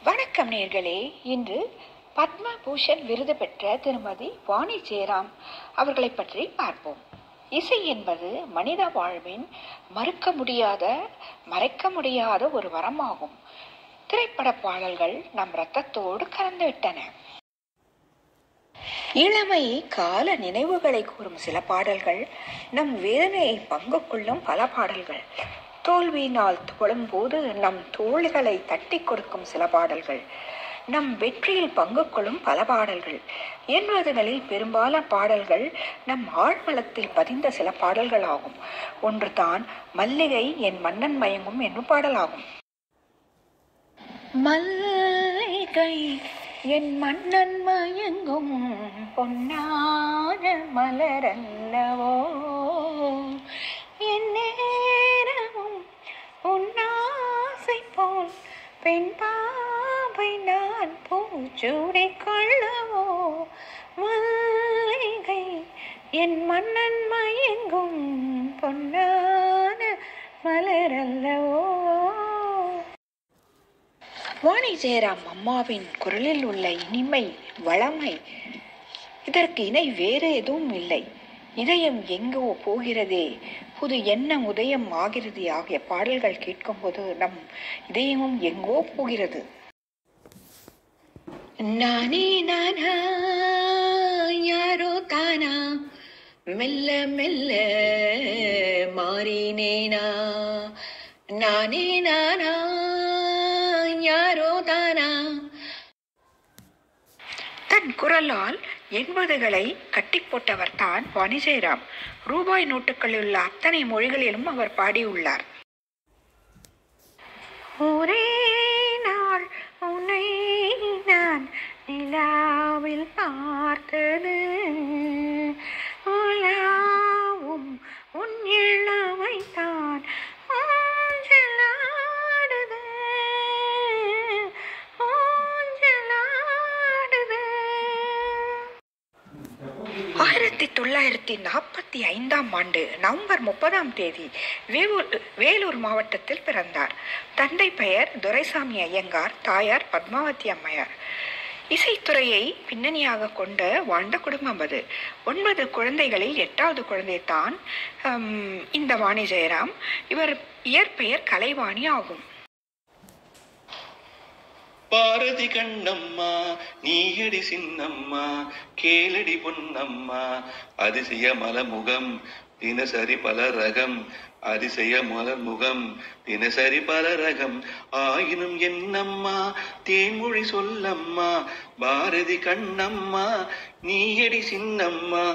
வணக்கம் நேர்களே. இன்று பத்ம பூஷன் விருது பெற்ற திருமதி வாணி ஜெயராம் அவர்களை பற்றி பார்ப்போம். இசை என்பது மனித வாழ்வின் மறைக்க முடியாத ஒரு வரமாகும். திரைப்பட பாடல்கள் நம் இரத்தத்தோடு கலந்துவிட்டன. இளமை கால நினைவுகளை கூறும் சில பாடல்கள், நம் வேதனையை பங்கு கொள்ளும் பல பாடல்கள், தோல்வியினால் துவளும் போது நம் தோள்களை தட்டி கொடுக்கும் சில பாடல்கள், நம் வெற்றியில் பங்கு கொள்ளும் பல பாடல்கள். 80களில் பெரும்பாலான பாடல்கள் நம் ஆழ்மனத்தில் பதிந்த சில பாடல்கள் ஆகும். ஒன்று தான் மல்லிகை என் மன்னன் மயங்கும் என்னும் பாடலாகும். மல்லிகை என் மன்னன் மயங்கும் பொன்னான மலரல்லவோ, என் நேரமும் உன்னாசை போல் பெண் பாவை நான் பூச்சூடி கொள்ளவோ, மல்லிகை என் மன்னன் மயங்கும் பொன்னான மலரல்லவோ. வாணி ஜெயராம் அம்மாவின் குரலில் உள்ள இனிமை, வளமை, இதற்கு இணை வேறு எதுவும் இல்லை. இதயம் எங்கோ போகிறதே, புது எண்ணம் உதயம் ஆகிறது ஆகிய பாடல்கள் கேட்கும் போது நம் இதயமும் எங்கோ போகிறது. நானே நானா யாரோ தானா, மெல்ல மெல்ல மாறினேனா, நானே நானா யாரோ தானா. தன் குரலால் 80களை கட்டி போட்டவர் தான் வாணி ஜெயராம். ரூபாய் நோட்டுகளில் உள்ள அத்தனை மொழிகளிலும் அவர் பாடியுள்ளார். ஒரே நாள் உன்னை நான் நிலாவில் பார்த்தது, உலாவும் உன் இளமை தான் ஊஞ்சலாடுது. 1945ஆம் ஆண்டு நவம்பர் 30ஆம் தேதி வேலூர் மாவட்டத்தில் பிறந்தார். தந்தை பெயர் துரைசாமி ஐயங்கார், தாயார் பத்மாவதி அம்மையார். இசைத்துறையை பின்னணியாக கொண்டு வாழ்ந்த குடும்பம் அது. 9 குழந்தைகளில் 8வது குழந்தை தான் இந்த வாணி ஜெயராம். இவர் இயற்பெயர் கலைவாணி ஆகும். பாரதி கண்ணம்மா நீயடி சின்னம்மா, கேளடி பொன்னம்மா அதிசய மலமுகம் தினசரி பல ரகம், அதிசய மலமுகம் தினசரி பல ரகம், ஆயினும் என்னம்மா தேன்மொழி சொல்லம்மா, பாரதி கண்ணம்மா நீயடி சின்னம்மா.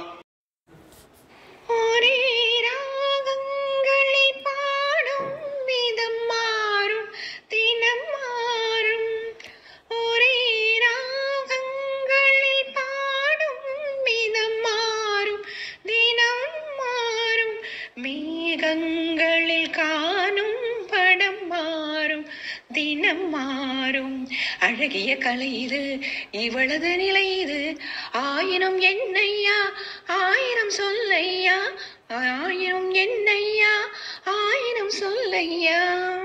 மேகங்களில் காணும் படம் மாறும், தினம் மாறும், அழகிய கலை இது, இவளது நிலை இது, ஆயிரம் என்னையா ஆயிரம் சொல்லையா, ஆயிரம் என்னையா ஆயிரம் சொல்லையா.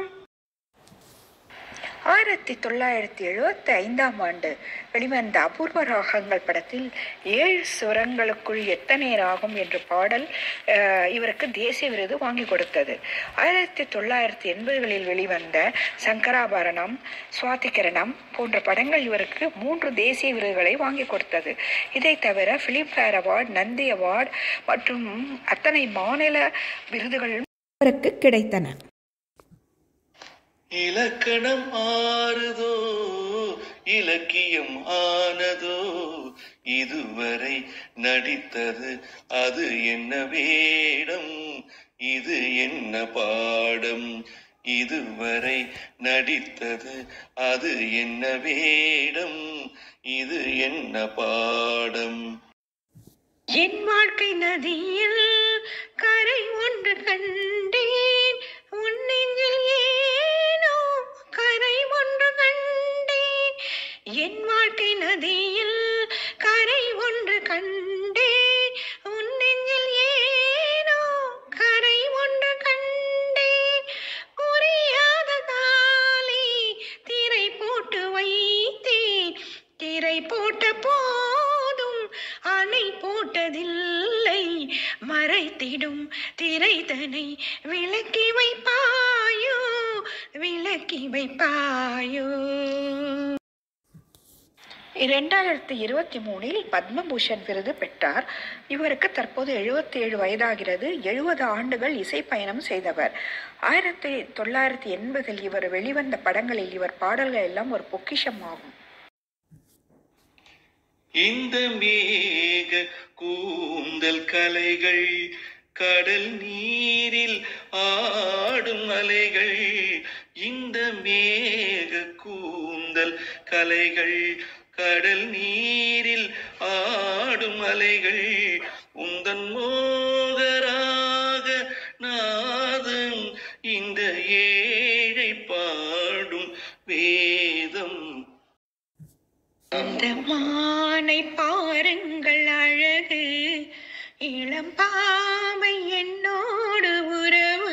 1975ஆம் ஆண்டு வெளிவந்த அபூர்வ ராகங்கள் படத்தில் 7 சுரங்களுக்குள் எத்தனை ராகம் என்ற பாடல் இவருக்கு தேசிய விருது வாங்கி கொடுத்தது. 1980களில் வெளிவந்த சங்கராபரணம், சுவாதிகரணம் போன்ற படங்கள் இவருக்கு 3 தேசிய விருதுகளை வாங்கி கொடுத்தது. இதை தவிர பிலிம்பேர் அவார்டு, நந்தி அவார்டு மற்றும் அத்தனை மாநில விருதுகள் இவருக்கு கிடைத்தன. இலக்கணம் ஆறுதோ இலக்கியம் ஆனதோ, இதுவரை நடித்தது அது என்ன வேடம், இது என்ன பாடம், இதுவரை நடித்தது அது என்ன வேடம், இது என்ன பாடம். என் வாழ்க்கை நதியில் கரை ஒன்று கண்டேன், உன் நெஞ்சில் ஏனோ கரை ஒன்று கண்டேன். என் வாழ்க்கை நதியில் கரை ஒன்று கண்டேன், உன் நெஞ்சில் ஏனோ கரை ஒன்று கண்டேன். புரியாத தாலி திரை போட்டு வை திரை போட்ட போதும் அணை போட்டதில்லை, மறைத்திடும் திரைதனை விலக்கி வைப்பாயோ, விலக்கி வைப்பாயோ. 2023 பத்மபூஷன் விருது பெற்றார். இவருக்கு தற்போது 77 வயதாகிறது. 70 ஆண்டுகள் இசை பயணம் செய்தவர். 1980 இவர் வெளிவந்த படங்களில் இவர் பாடல்கள் எல்லாம் ஒரு பொக்கிஷம் ஆகும். இந்த மேக கூந்தல் கலைகள் கடல் நீரில் ஆடும் அலைகள், இந்த மேக கூந்தல் கலைகள் கடல் நீரில் ஆடும் அலைகள், உந்தன் மோகராக நாதம் இந்த ஏழை பாடும் வேதம். அந்த மானை பாருங்கள் அழகு, இளம் பாவை என்னோடு உறவு.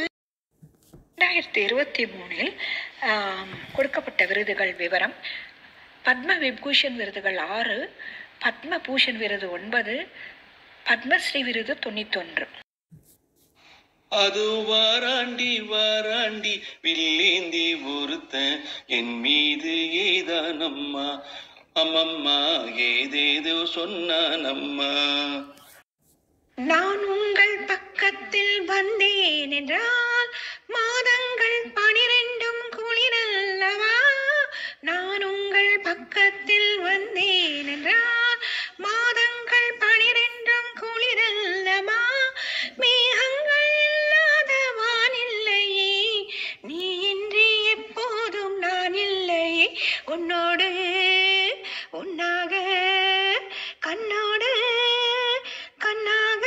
2023 கொடுக்கப்பட்ட விருதுகள் விவரம்: பத்ம விபூஷன் விருதுகள் 6, பத்மபூஷன் விருது 9, பத்மஸ்ரீ விருது 91. அது வாராண்டி வாராண்டி வில்லேந்தி ஒருத்த என் மீது ஏதானம்மா, அம்மம்மா ஏதேதோ சொன்னானம்மா. நான் உங்கள் பக்கத்தில் வந்தேன் என்றால் மாதங்கள் 12 குளிரல்லவா. நான் உங்கள் பக்கத்தில் வந்தேன் என்றால் மாதங்கள் 12 குளிரல்லவா. மேகங்கள் இல்லாத வானில்லையே, நீ இன்றி எப்போதும் நான் இல்லையே, உன்னோடு உன்னாக கண்ணோடு கண்ணாக.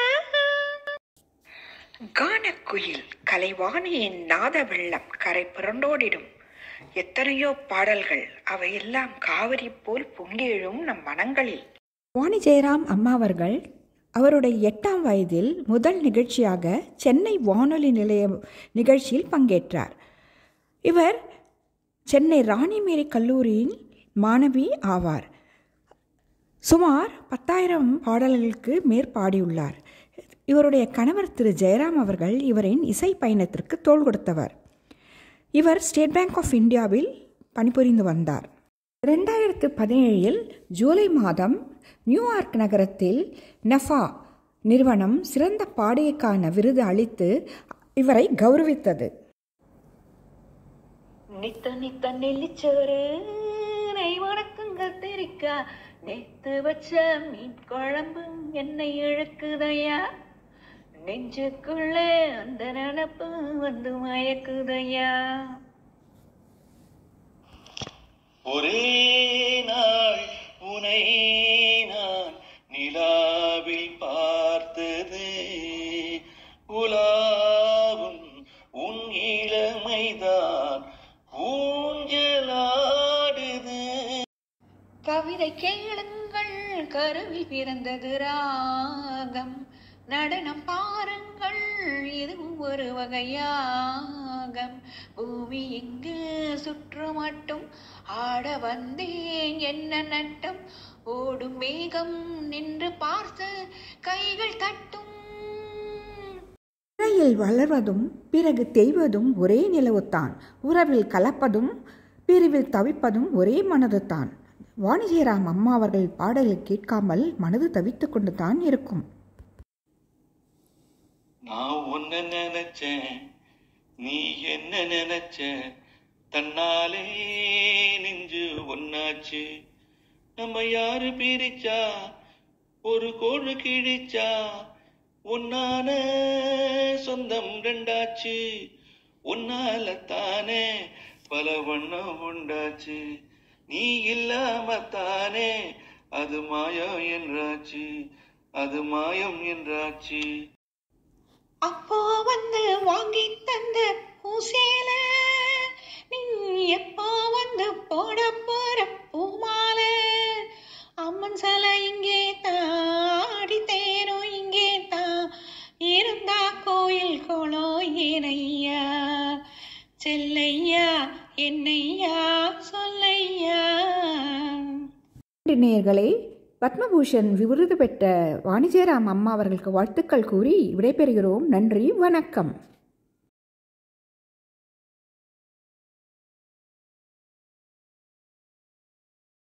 கானக்குயில் கலைவாணியின் நாத வெள்ளம் கரை புரண்டோடிடும். எத்தனையோ பாடல்கள், அவையெல்லாம் காவிரி போல் பொங்கி எழும் நம் மனங்களில். வாணி ஜெயராம் அம்மா அவர்கள் அவருடைய 8ஆம் வயதில் முதல் நிகழ்ச்சியாக சென்னை வானொலி நிலைய நிகழ்ச்சியில் பங்கேற்றார். இவர் சென்னை ராணிமேரி கல்லூரியின் மாணவி ஆவார். சுமார் 10,000 பாடல்களுக்கு மேற்பாடியுள்ளார். இவருடைய கணவர் திரு ஜெயராம் அவர்கள் இவரின் இசை பயணத்திற்கு தோள் கொடுத்தவர். இவர் ஸ்டேட் பேங்க் ஆஃப் இந்தியாவில் பணிபுரிந்து வந்தார். 2017 ஜூலை மாதம் நியூயார்க் நகரத்தில் நஃபா நிறுவனம் சிறந்த பாடகிக்கான விருது அளித்து இவரை கௌரவித்தது. நித்த நித்த நெல்லிச்சோறு வணக்கங்க தெரிக்கா, நேத்து வச்ச மீன் குழம்பு என்னை இழுக்குதையா, நெஞ்சுக்குள்ள அந்த நினப்பு வந்து மயக்குதையா. ஒரே நாள் உனை நான் நிலாவில் பார்த்தது, உலாவும் உன் இளமைதான் ஊஞ்சலாடுது. கவிதை கேளுங்கள், கருவில் பிறந்தது ராகம், நடனம் பாருங்கள், இதுவும் ஒரு வகையாகம். பூமி இங்கு சுற்று மட்டும் ஆட வந்தேன் என்ன நட்டம், ஓடும் மேகம் நின்று பார்த்து கைகள் தட்டும். இடையில் வளர்வதும் பிறகு தேய்வதும் ஒரே நிலவுத்தான், உறவில் கலப்பதும் பிரிவில் தவிப்பதும் ஒரே மனதுதான். வாணி ஜெயராம் அம்மா அவர்கள் பாடலை கேட்காமல் மனது தவித்து கொண்டு தான் இருக்கும். நான் உன்ன நினைச்சேன், நீ என்ன நினைச்ச, தன்னாலே நெஞ்சு ஒன்னாச்சு. நம்ம யாரு பிரிச்சா ஒரு கோடு கிழிச்சா, உன்னான சொந்தம் ரெண்டாச்சு. உன்னால தானே பல வண்ணம் உண்டாச்சு, நீ இல்லாம தானே அது மாயம் என்றாச்சு, அது மாயம் என்றாச்சு. அப்போ வந்து வாங்கி தந்த பூசேல, நீ எப்போ வந்து போட போற பூமால. அம்மன் சிலை இங்கே தாடி தேரும் இங்கே தான், இருந்தா கோயில் குளம் ஏனையா, செல்லையா என்னையா சொல்லையா. நன்றி நேயர்களே. பத்மபூஷன் விருது பெற்ற வாணி ஜெயராம் அம்மா அவர்களுக்கு வாழ்த்துக்கள் கூறி விடைபெறுகிறோம். நன்றி, வணக்கம்.